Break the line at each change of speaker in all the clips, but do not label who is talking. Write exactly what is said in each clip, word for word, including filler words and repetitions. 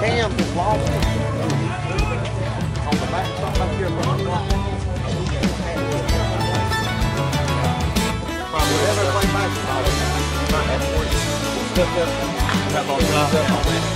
cam just lost it. On the back, something up here. Probably everything back. Might have for you. Stuck up. Got all stuff up on that.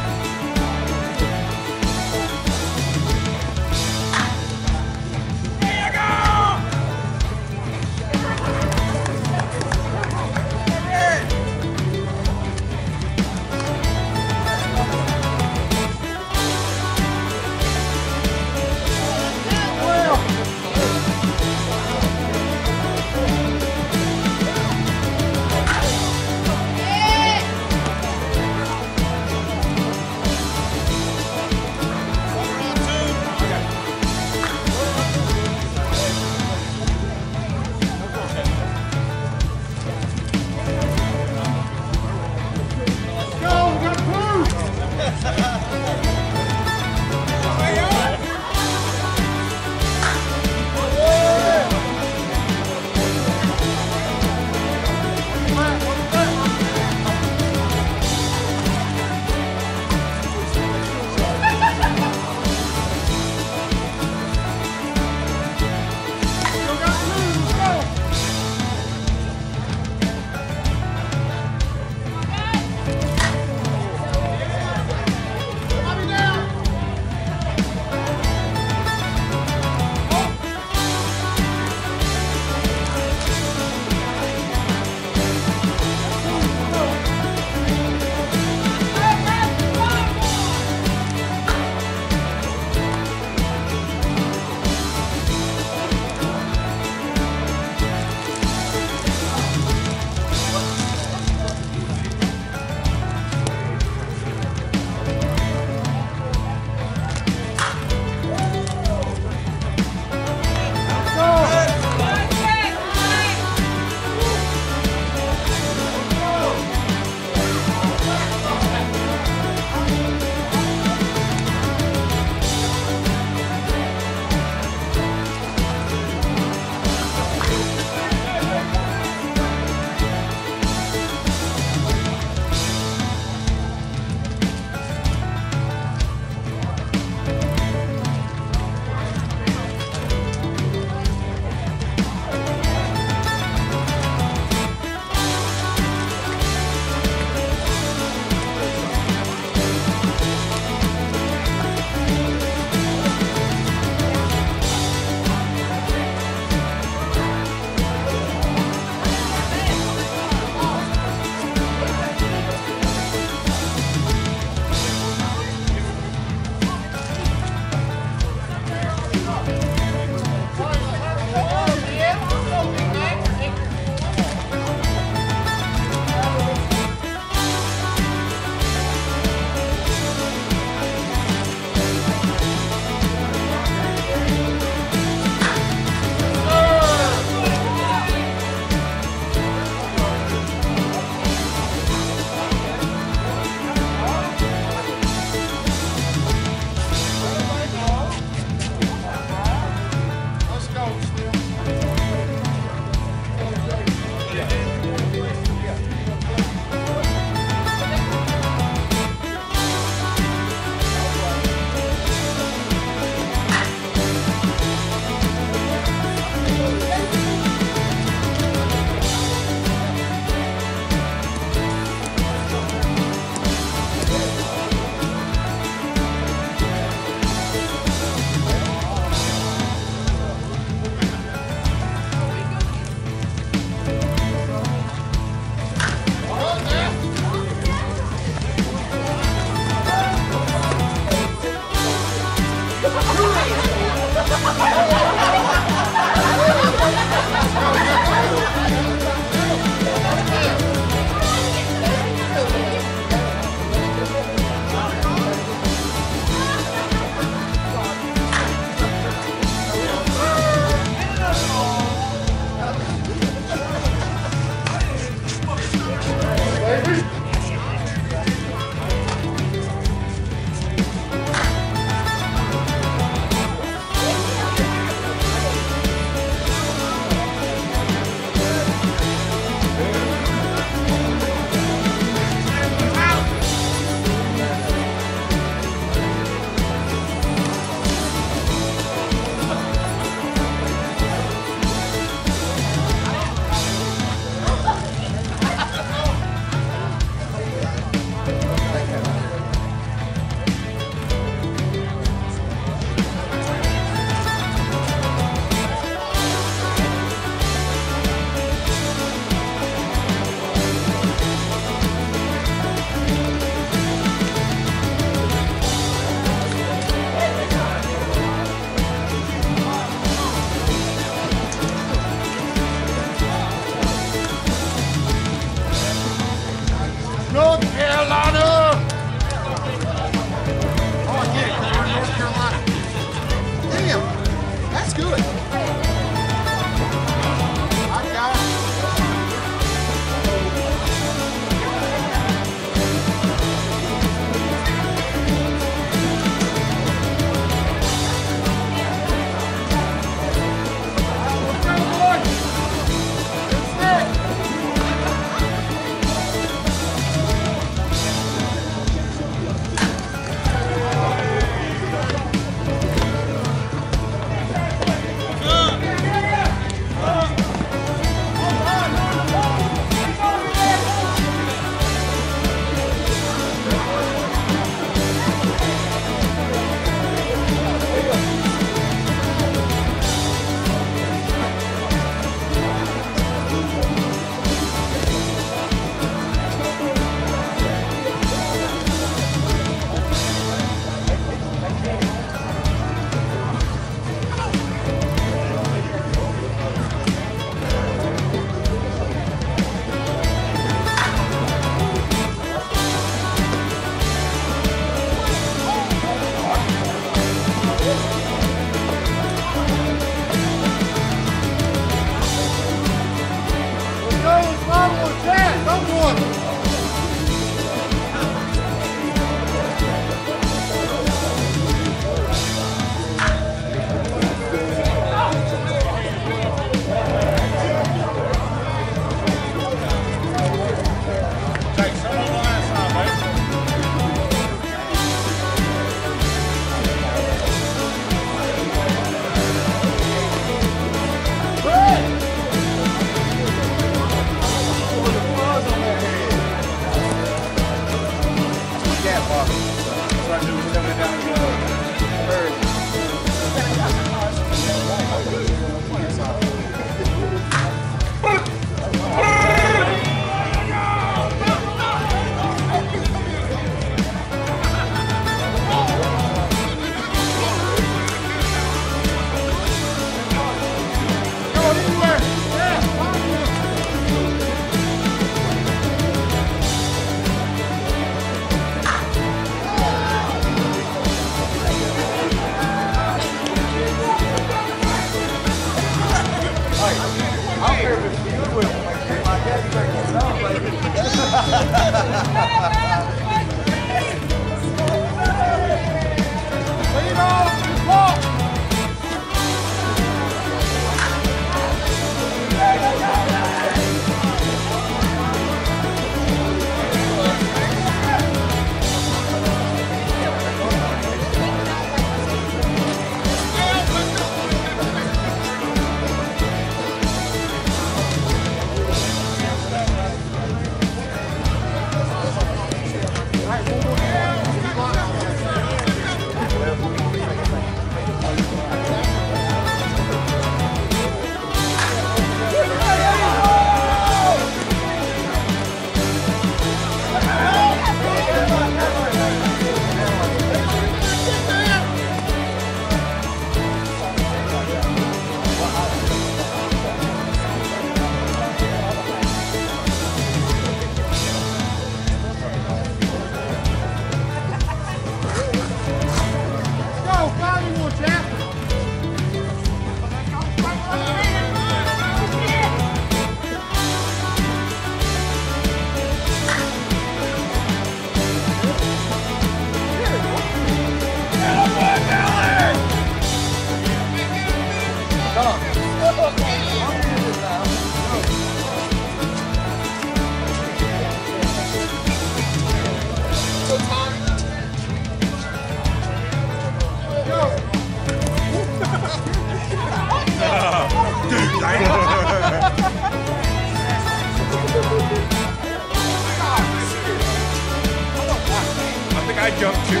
I jumped too.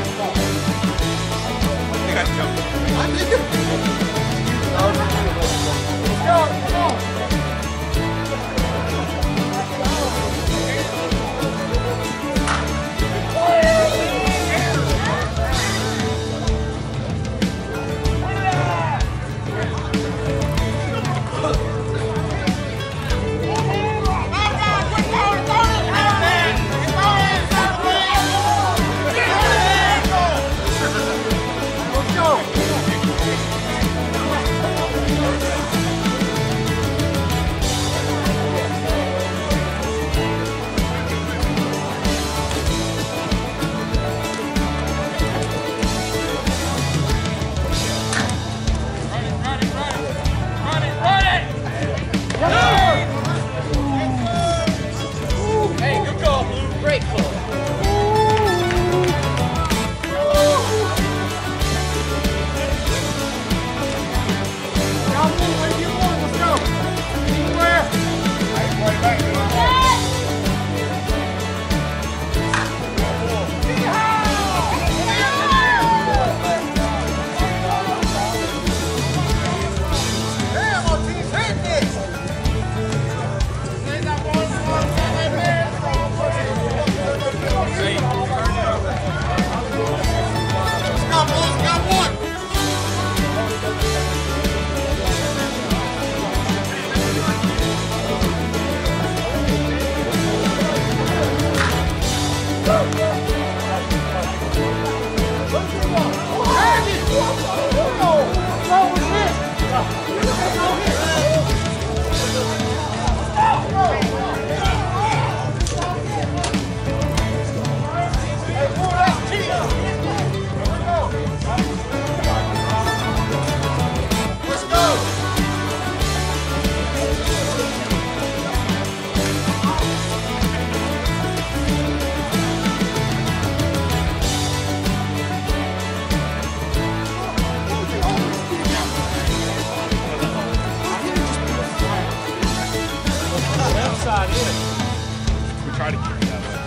I think I jumped. I think it. Go, go. that is. We try to keep it that way.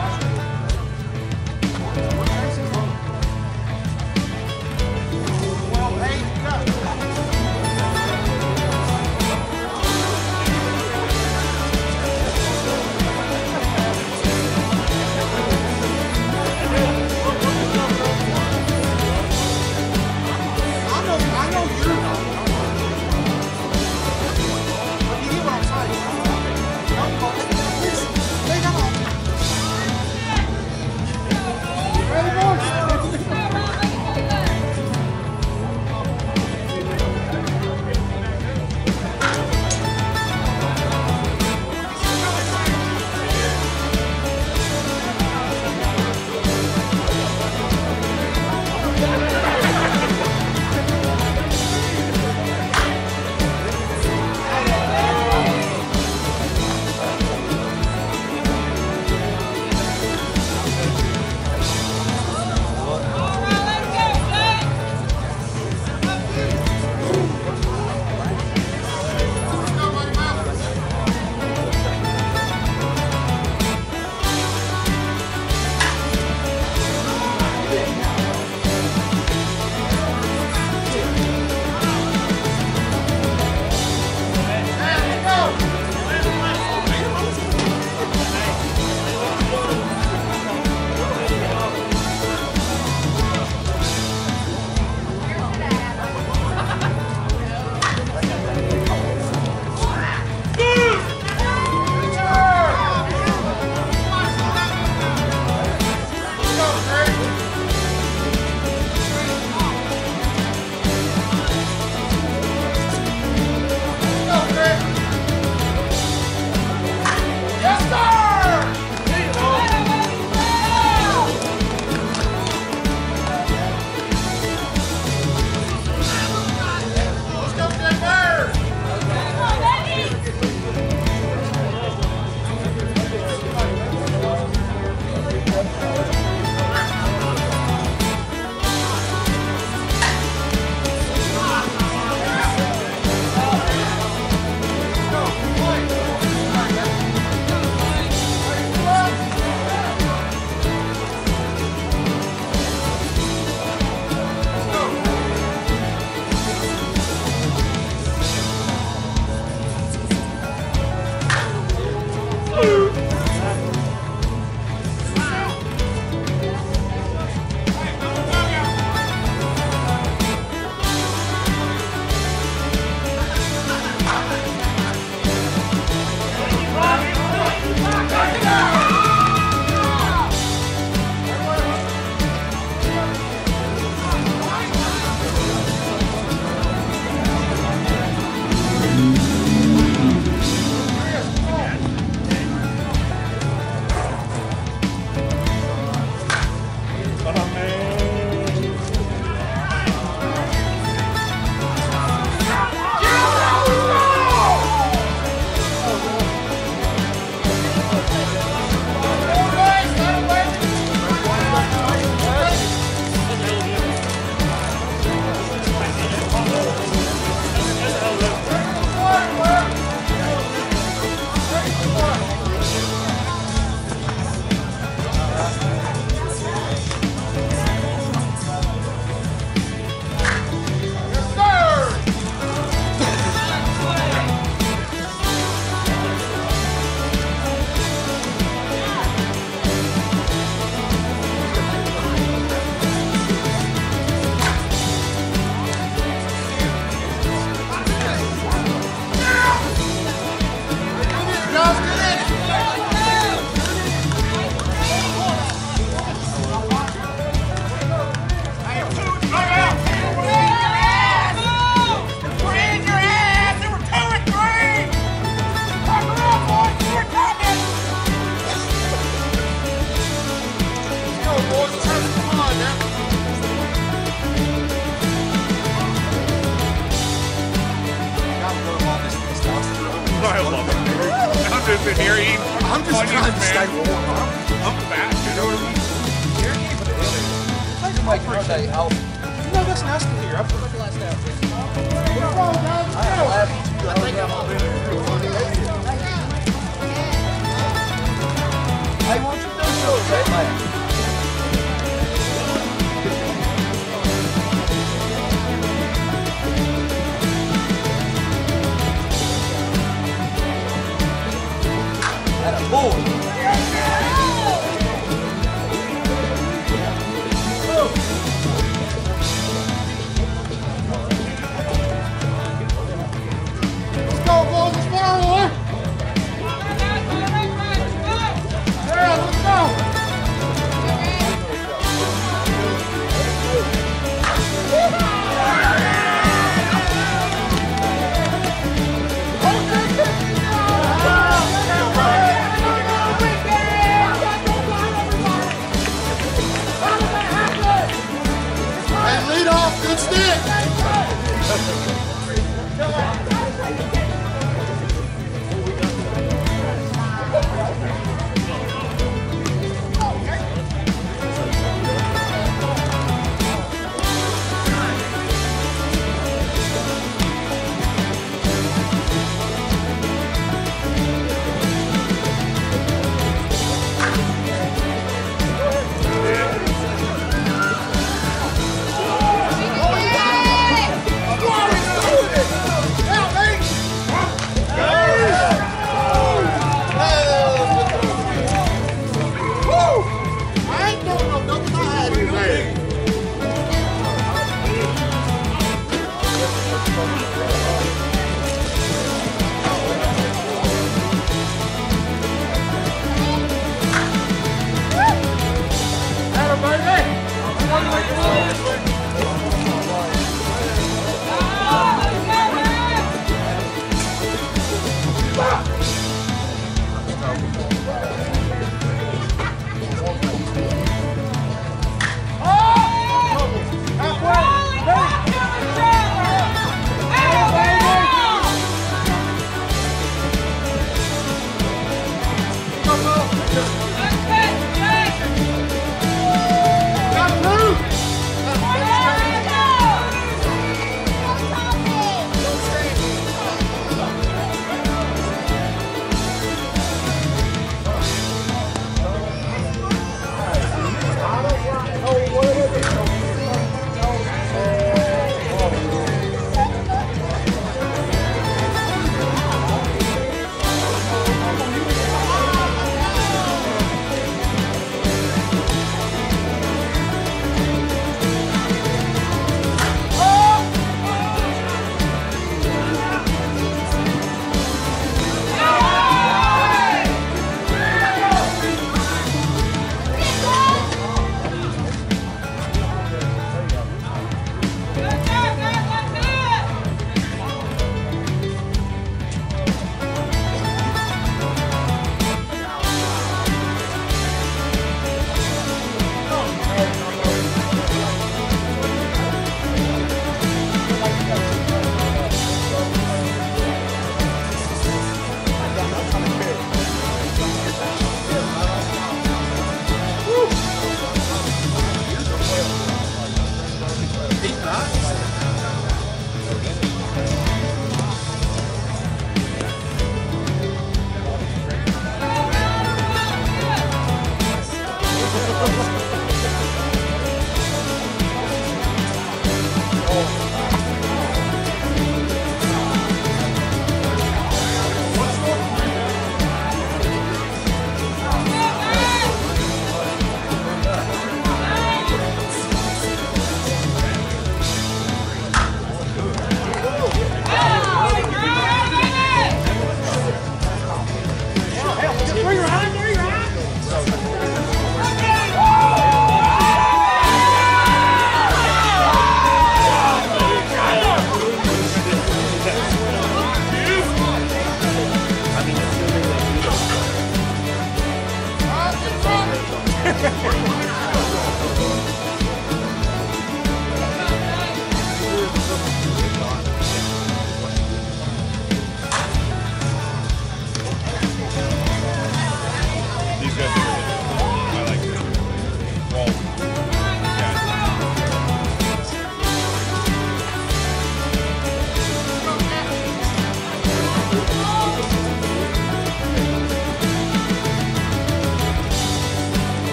I love it. I'm just in here eating. I'm just trying to stay warm. I'm fat, you know what I mean? You're keeping it in.
You might say, I'll.
No, that's nice to hear. I've got the last out.
I think I'm all in.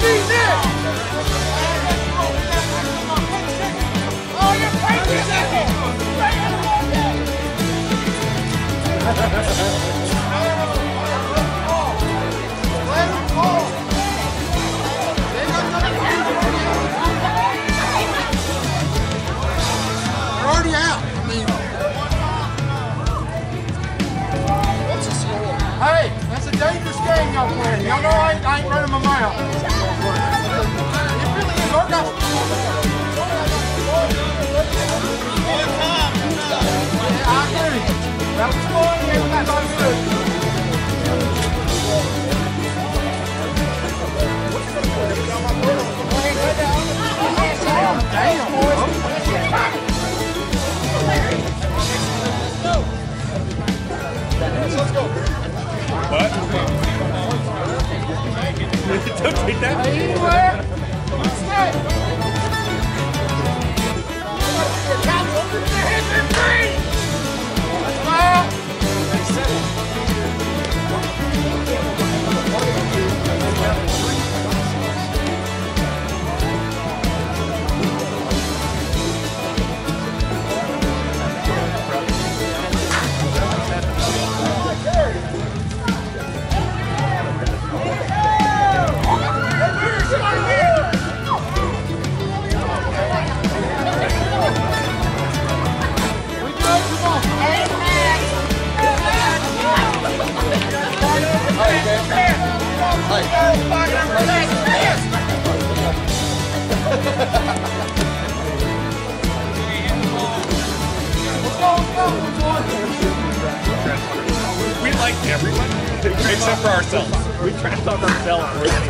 Y'all know I ain't, I ain't running my mouth. It really is. Our guys. Yeah, I agree. That was fun. Everybody's on good. Damn, boys. Let's go.
What? Don't take that.
Anywhere.
We like everybody except for ourselves. We trash talk ourselves.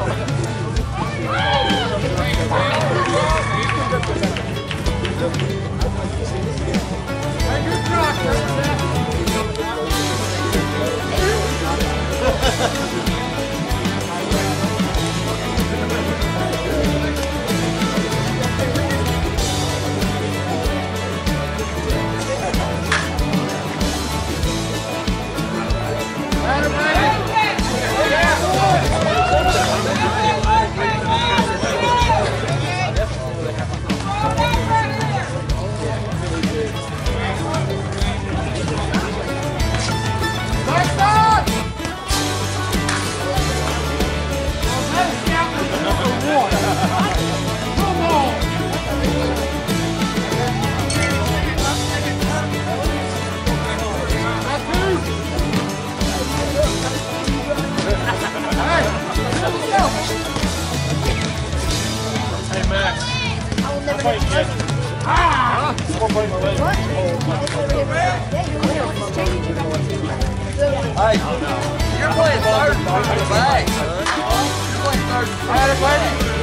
Hey, you're playing third in the bag, son. You're playing third in the bag.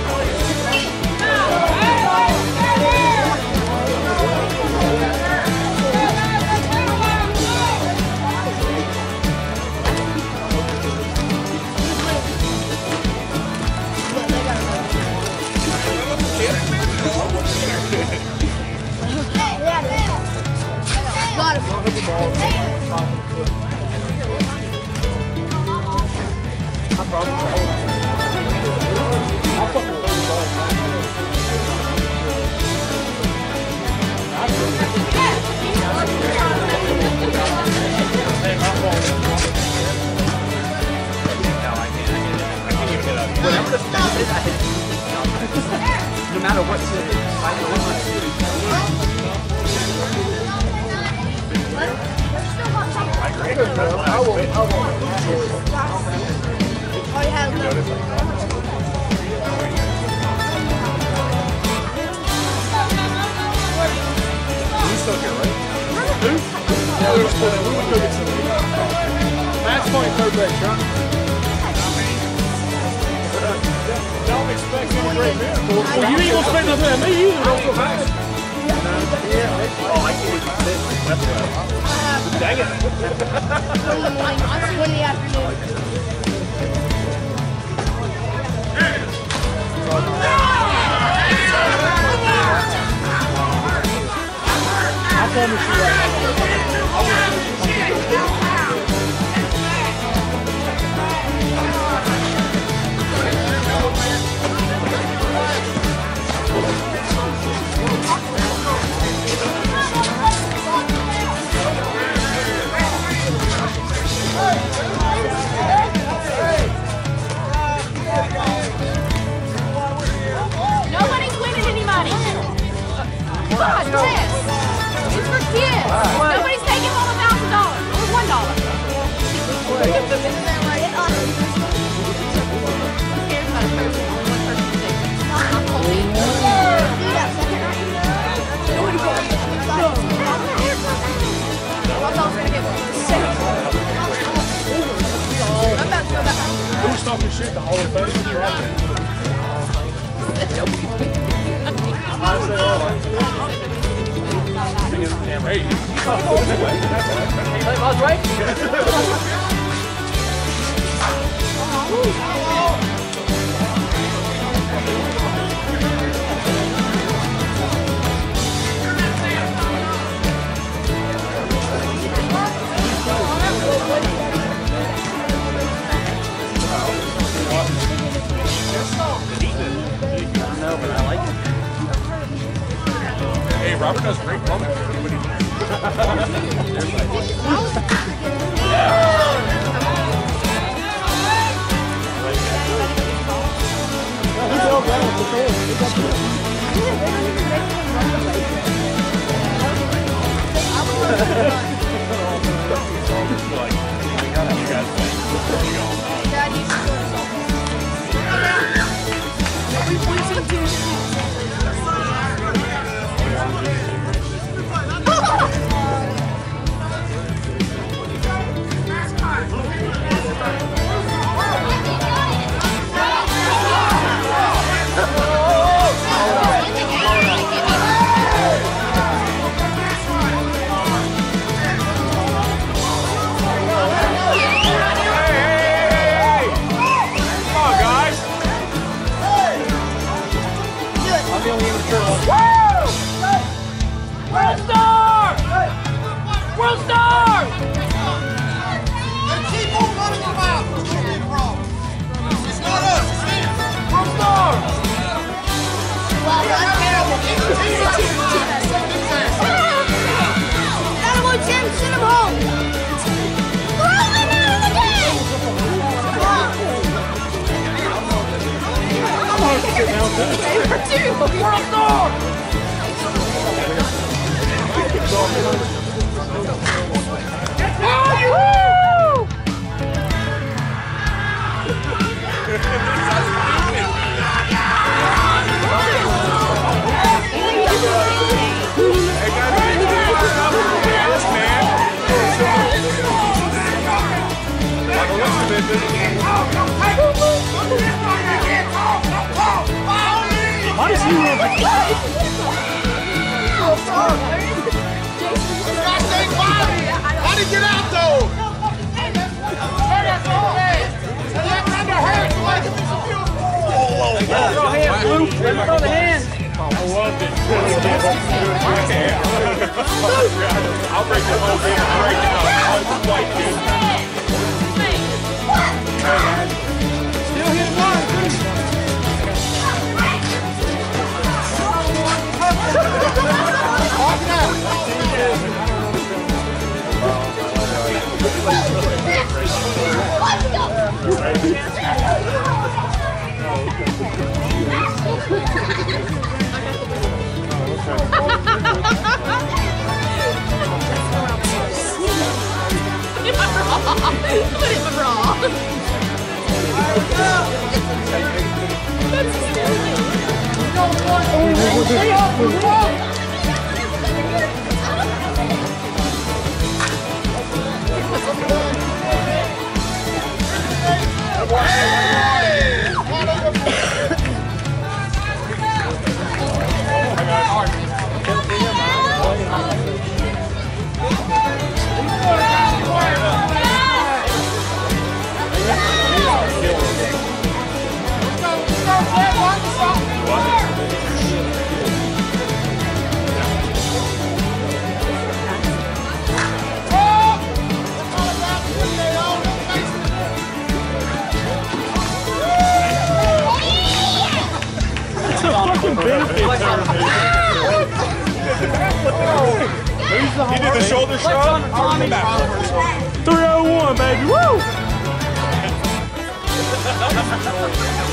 No matter what city.
I agree.
I will. I will.
Oh, yeah.
He's still here, right?
Who? Yeah, we're still there. We'll go get something. Matt's playing third base, right? Don't expect any great miracles. Well, you ain't gonna expect nothing at me either. Don't go back.
Oh, I can't even sit. That's right. Dang it.
One in the morning, two in the afternoon.
I promise you that.
kids. It's for kids. Nobody's taking home a thousand dollars. Or one dollar. Isn't that right? Who cares about a person? Only one person can take it. Not the whole team. I'm not gonna get one. I'm about to go back.
Who was talking shit? The Hall of Fame? Hey,
I was right.
hey, Robert does great plumbing.
How did he get out though?
Throw hands, Blue. Throw the hands.
I loved it. I'll break the whole thing right now. I'll just white dude.
Still hit one. Walk it out.
Put it in my bra. That's
He did the shoulder shrug.
three oh one, baby. Woo!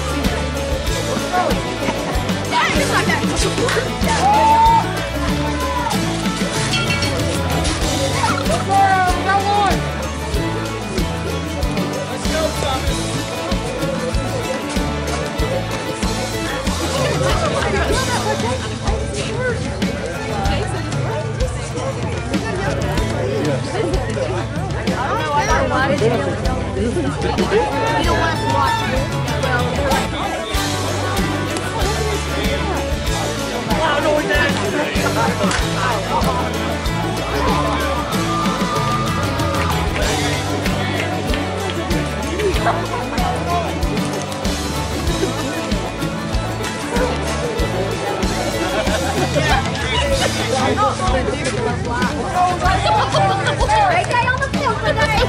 Yeah, it's like that. don't want to watch it. Well, they're like,
Wow, no, that.
Great day on the field today.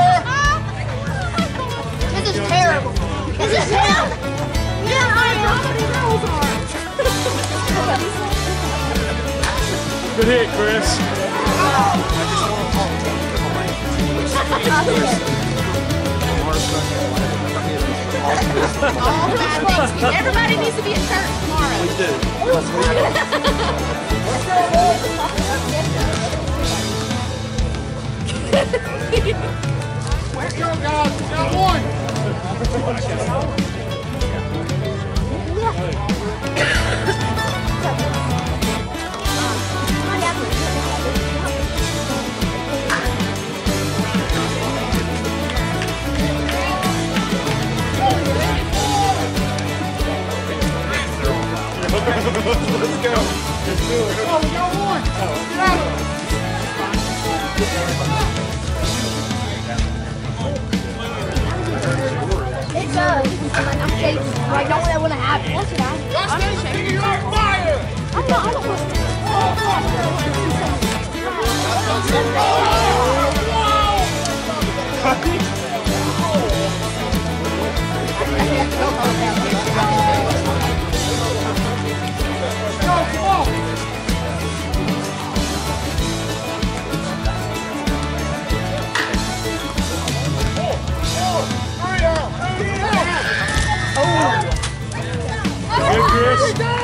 This is terrible. This is terrible. Yeah, I know how many rules are.
Good hit, Chris.
Everybody needs to be at church tomorrow.
We do.
Let's go, guys. We got one.
Let's go. Let's do it.
Oh, we got one. Get out of it.
It does. I'm shaking. Like, don't let that happen. What's it on?
Justin, you're on fire.
I'm not. I don't want
Go, come on.
Good, Chris.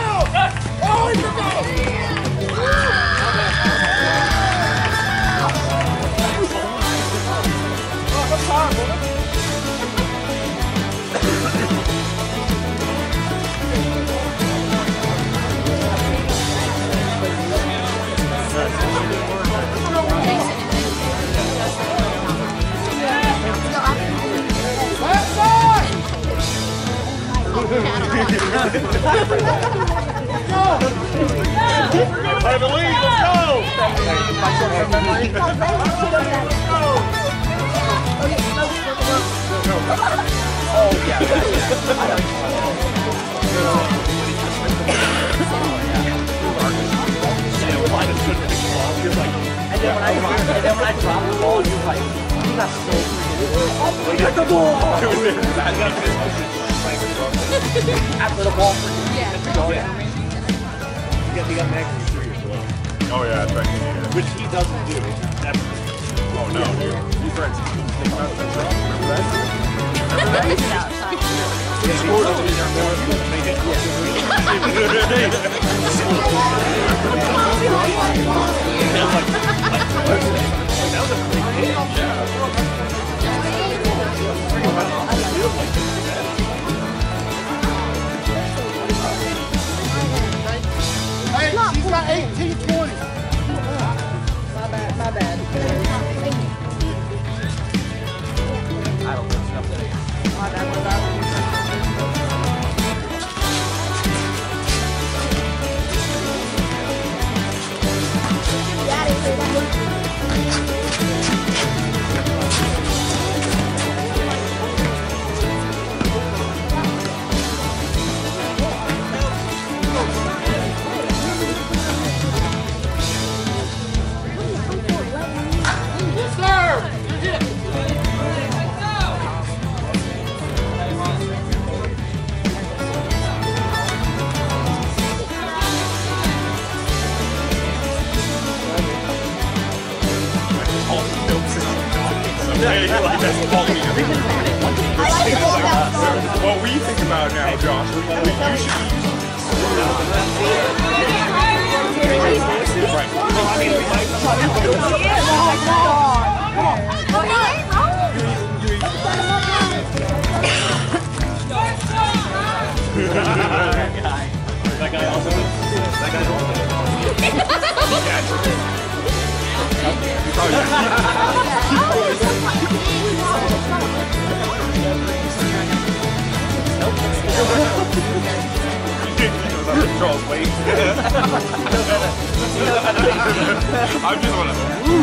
I believe. Let's
Oh, yeah. And then when I and then when I dropped the ball, you were like, you got so freaking. We got the ball. After the ball, yeah.
He got an extra three as well. Oh yeah, that's right. Yeah. Which he doesn't do. Never. Oh no, dude. He's right. Think about it. Remember that? Remember that? He scored over there. Make it. That was a big hit.
Hey, she's got eighteen twenty.
My bad, my bad. I don't know something. My bad, my bad.
What we think about now, Josh, we, we, you should That guy also. That guy also. Yeah, Charles Wade. I'm just gonna.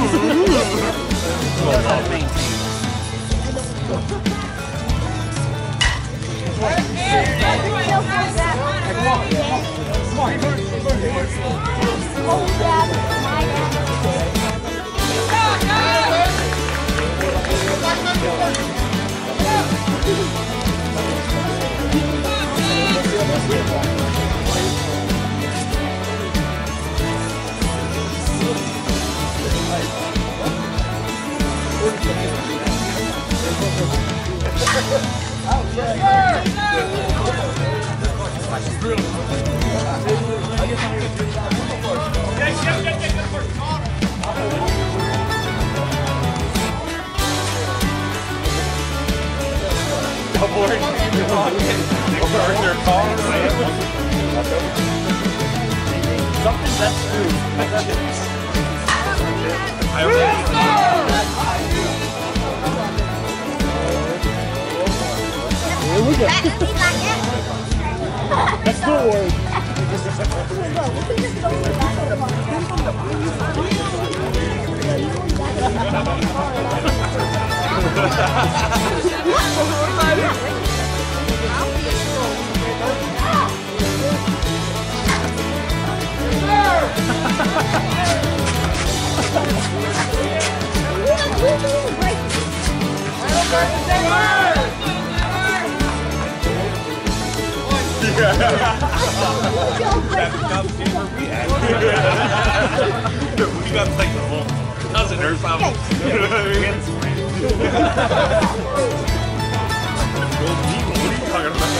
Something that's true.
I
Here we go. That's the word.
We got like the whole cousin or something. You know what I mean? Gold people, what are you talking about?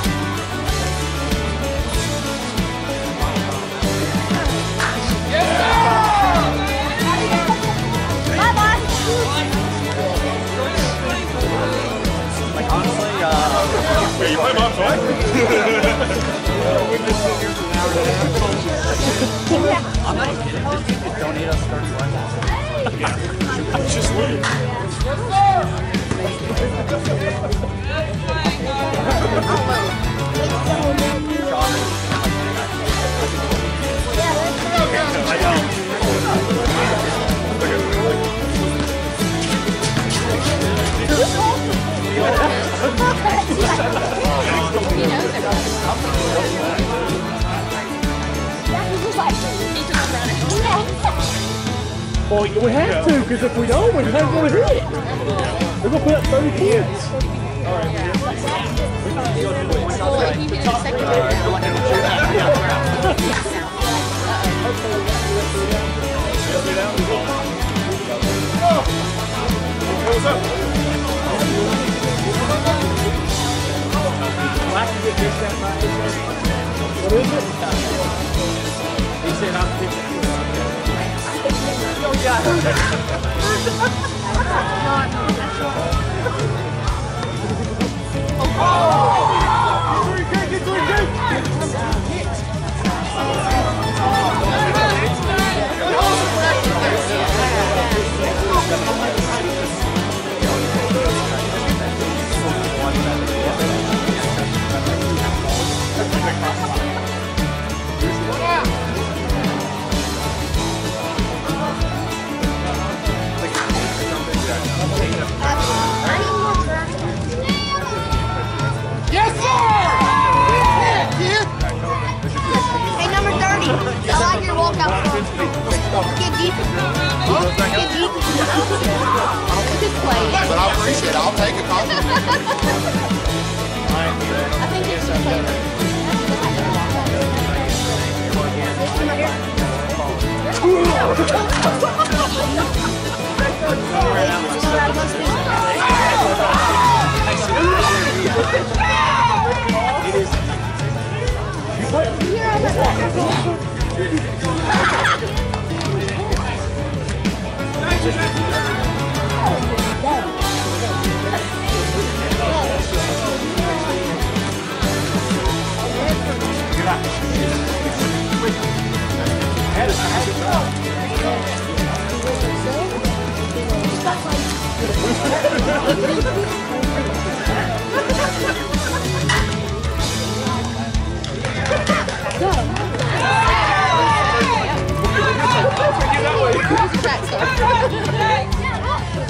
Like honestly, uh,
Wait, you play Mom Toy?
I'm not kidding. This dude could donate us thirty-one dollars.
Yeah. Just leave. I know.
Well, we have to, because if we don't, we're not going to hit it. We're going to put up thirty kids.
Well, if you hit a second round,
What's up?
What is it? He said I'm fifty.
oh yeah.
Yes, sir!
Hey, number thirty. I like your walkout song. Get deep. Get deep. Just play it.
But I appreciate it. I'll take a compliment.
I think it's just play it. This one right here.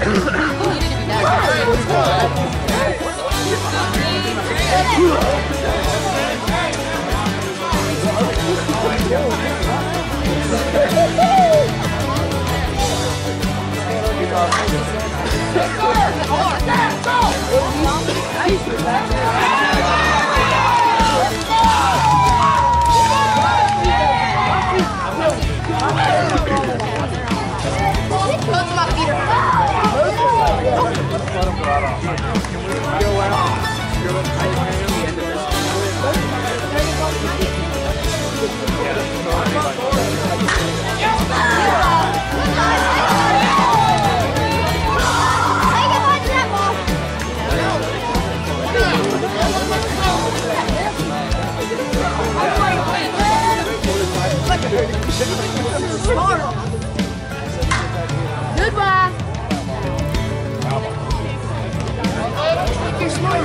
Goodbye. You're smart.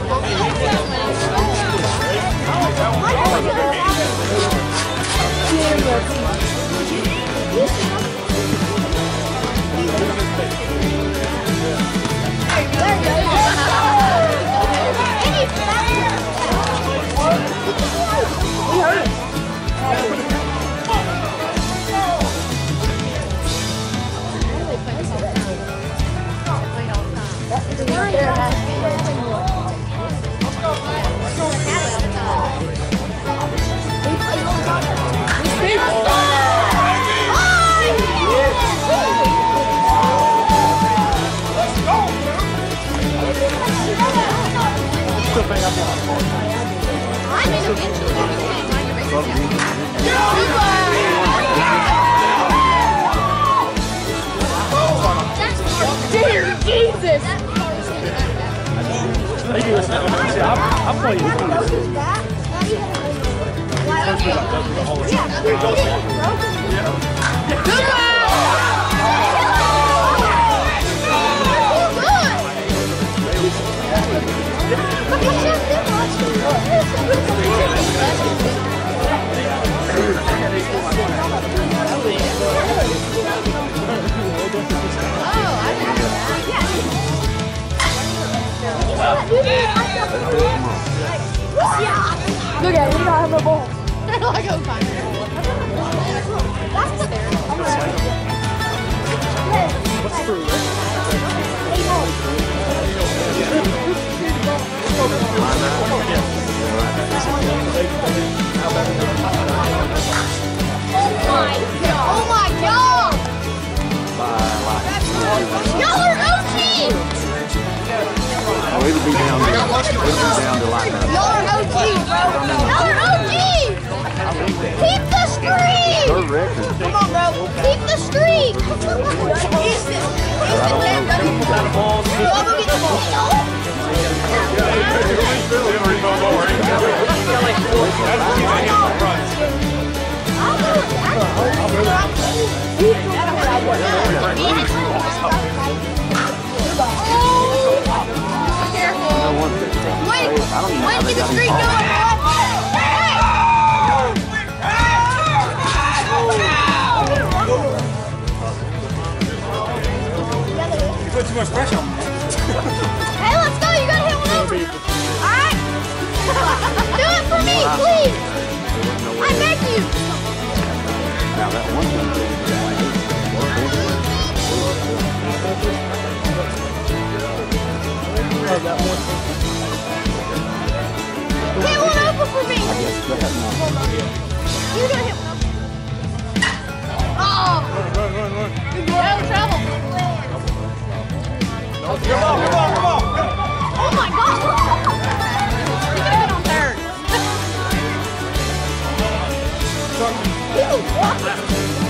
Dear Jesus!
I'll play you.
Look at it, we don't have no ball. I go find it. What's through it? Oh my god! Y'all are O G!
Oh, it'll be down there. It'll be down to like that.
Y'all are O G, bro! Y'all are O G! Keep the streak!
Her record.
Come on, bro! Keep the streak! Houston! Houston, Cam, go get the ball! Go get the ball! Wait, wait, get the streak going,
You put too much pressure on me.
Hey, let's go, you gotta hit one over. Alright? Do it for me, please! I beg you!
Now that one
Hit one over for me! You gotta hit one over. Oh!
Run, run, run.
No trouble.
Come on, come on, come on.
Oh my god! You gotta hit on third. Ew, what?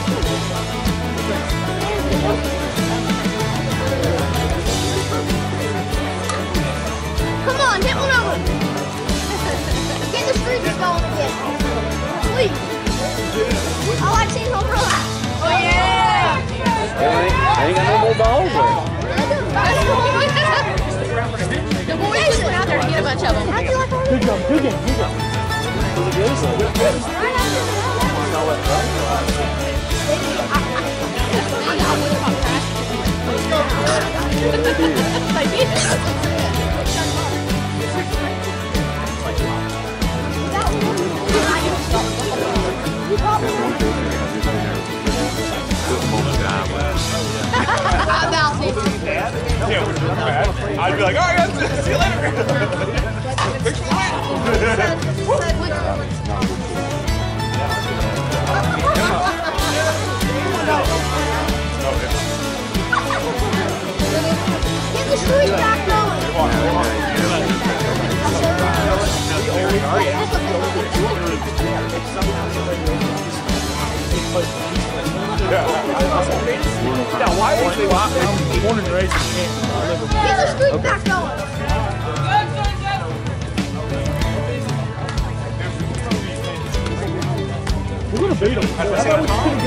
Come on, hit one over. Get the streakers going again. Please. I like seeing home run. Oh yeah!
I ain't got no more balls there.
The boys just went out there to get a bunch of them.
Good job, good game, good job.
I got one. They did.
Yeah, which was bad. I'd be like, all right, guys, see you later. Picture
Get the street back going.
Yeah, why is it? I'm born and raised in Kansas. I live in
Get the street back going.
We're gonna beat them. How about we just get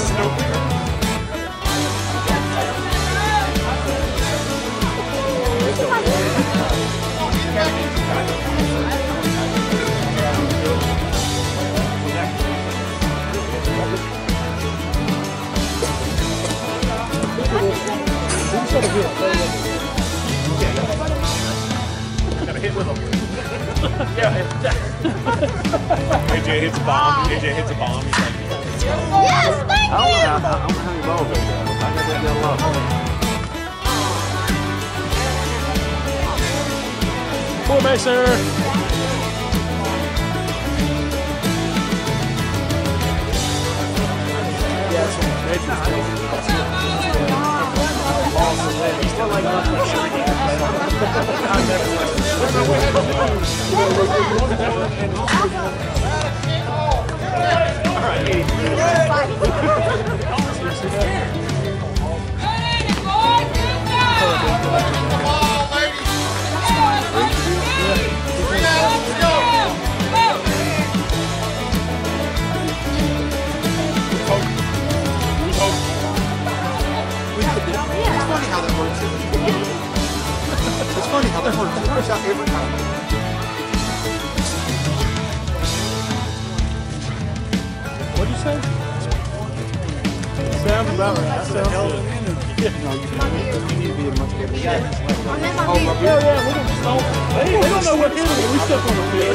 Gotta hit with them. Yeah. A J hits a bomb. A J hits a bomb. He's like,
Yes, thank
I don't know
you.
how, I don't know how many balls they got. I got that down low.
Poor Mason.
It's funny how that works. It works out every time.
What'd you say? Sounds about right. That sounds good. Yeah.
No, you need to be a much better guy.
I'm in my
Oh, my
beard.
Yeah, yeah, we don't, they, they don't know what hit them. We step on the field.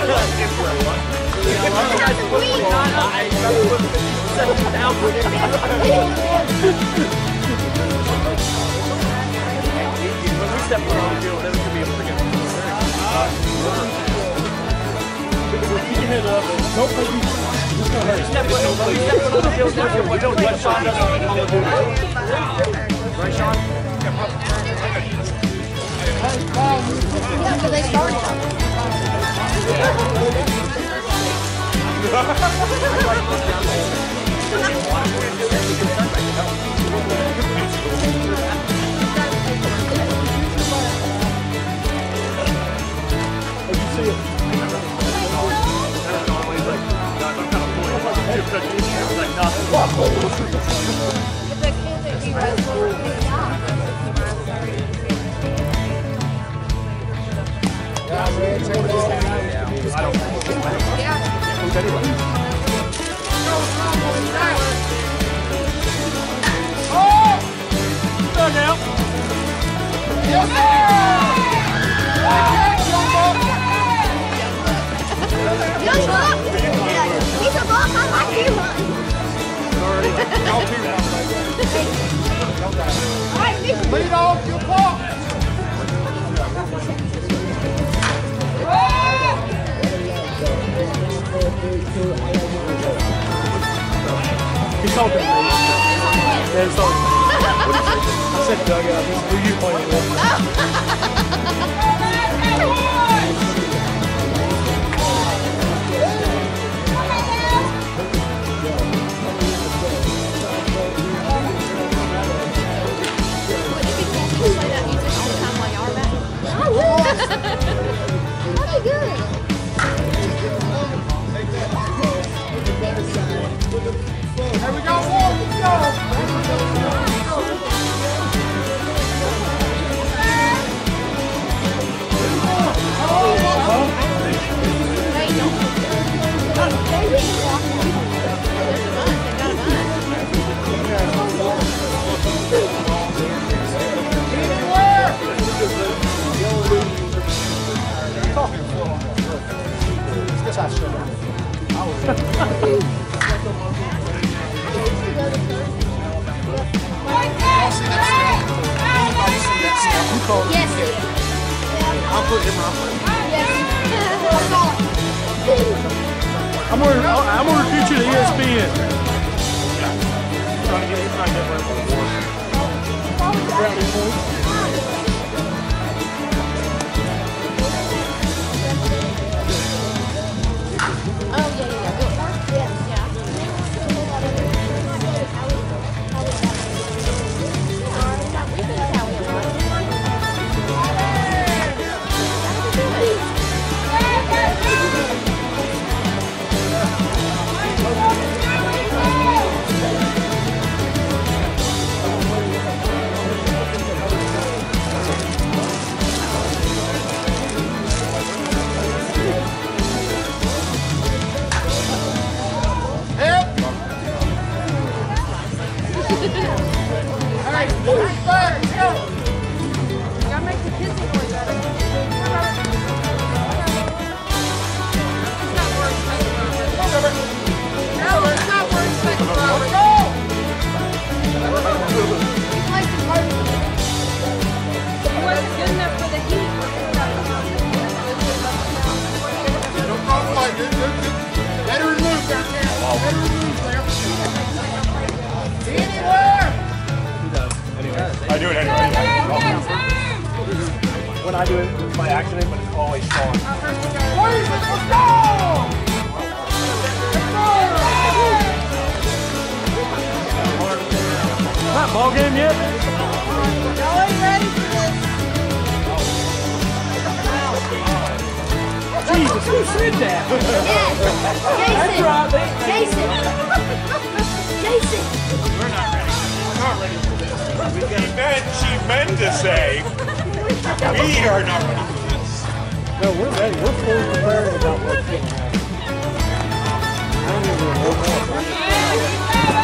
Keep your head up. Don't make you. It's gonna hurt. Step on the field. Don't let Sean Right, Sean?
Yeah, because they started. Young Buck! He's a buck, I like you. All right, Mister.
Lead off your ball.
He's talking to me. Yeah, he's talking to me. I said dugout. Who you playing with?
That'd be good.
Here we go, Walt. Let's go.
Hey, Yes.
I'll put him on.
I'm gonna, I'm gonna recruit you to E S P N.
Trying to get, he's trying to get ready for the war.
Brownie points.
Oh, yeah, yeah, yeah. Go. Yeah.
I do it anyway.
When I do it, it's by accident, but it's always fun. Not ball game yet?
Y'all ain't ready for this.
Jesus, who said that?
Yes. Jason. Jason. Jason.
We're not ready. We're not ready for this. She meant, she meant to say, we are not ready for this.
No, we're ready. We're fully prepared about what's going to happen. I don't even know what.